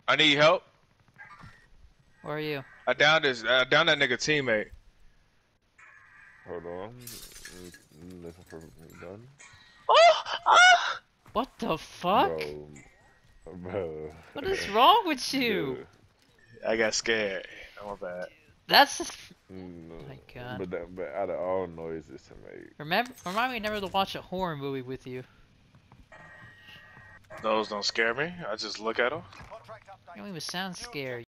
I need help. Where are you? I downed that nigga teammate. Hold on. Listen for done. Oh! Ah! What the fuck? Bro. What is wrong with you? Dude. I got scared. Oh, my bad. That's just... No, Oh my god. but out of all noises to make. Remind me never to watch a horror movie with you. Those don't scare me. I just look at them. You don't even sound scary.